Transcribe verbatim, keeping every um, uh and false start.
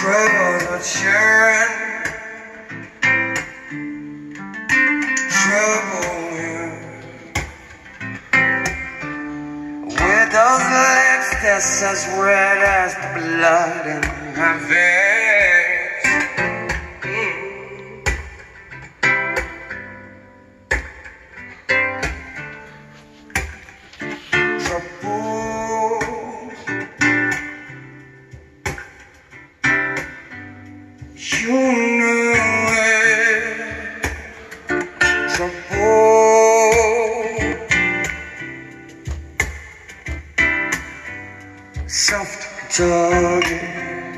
trouble not sharing, trouble with those lips that's as red as the blood in my veins. Mm. Trouble, you know it. Trouble, soft target.